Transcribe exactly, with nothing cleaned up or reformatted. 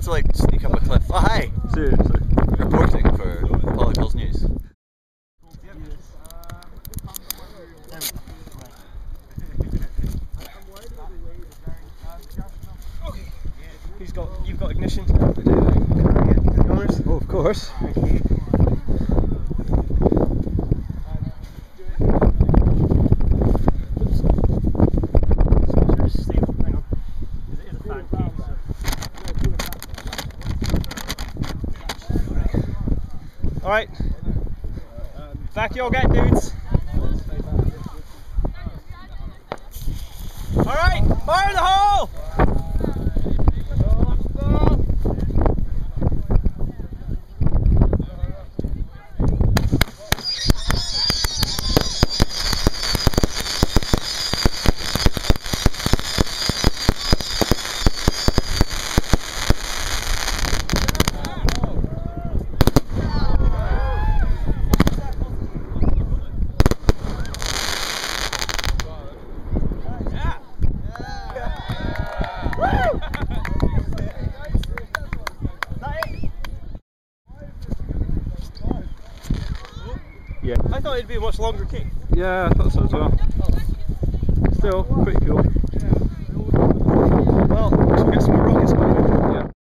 tried to like sneak up a cliff. Oh hi! Seriously. Reporting for Polypills News. Okay. Who's got? You've got ignition. I do. Yours? Oh, of course. Thank you. Alright, back you all get, dudes. Alright, fire the hole! Yeah. I thought it'd be a much longer kick. Yeah, I thought so as well. Still, pretty cool. Well,